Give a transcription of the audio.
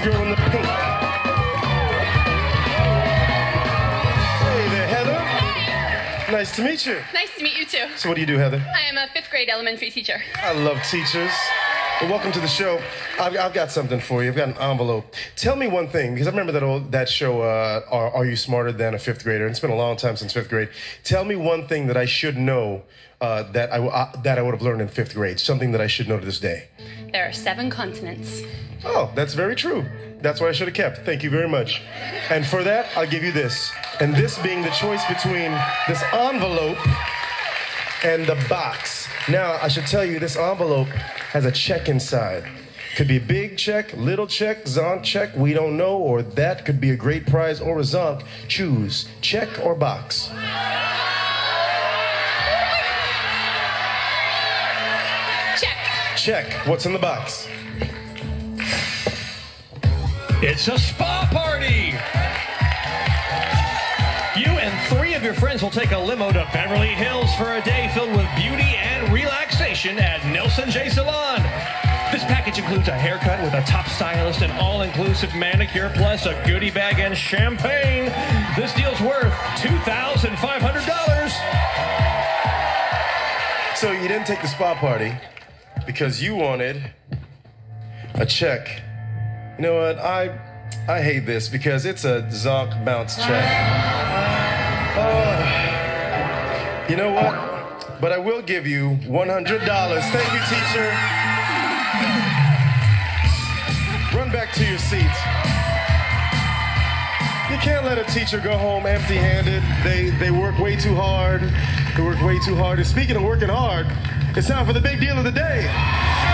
girl in the pink. Hey there, Heather. Hey. Nice to meet you. Nice to meet you, too. So what do you do, Heather? I am a 5th grade elementary teacher. I love teachers. Well, welcome to the show. I've got something for you. I've got an envelope. Tell me one thing, because I remember that show, Are You Smarter Than a 5th Grader? And it's been a long time since 5th grade. Tell me one thing that I should know that I would have learned in 5th grade, something that I should know to this day. There are 7 continents. Oh, that's very true. That's what I should have kept. Thank you very much. And for that, I'll give you this. And this being the choice between this envelope and the box. Now, I should tell you, this envelope has a check inside. Could be a big check, little check, zonk check, we don't know, or that could be a great prize or a zonk. Choose check or box. Check. Check. What's in the box? It's a spa party! You and 3 of your friends will take a limo to Beverly Hills for a day filled with beauty and relaxation at Nelson J Salon. This package includes a haircut with a top stylist, an all-inclusive manicure, plus a goodie bag and champagne. This deal's worth $2,500. So you didn't take the spa party because you wanted a check. You know what? I hate this because it's a zonk bounce check. You know what? But I will give you $100. Thank you, teacher. Run back to your seats. You can't let a teacher go home empty-handed. They work way too hard. They work way too hard. And speaking of working hard, it's time for the big deal of the day.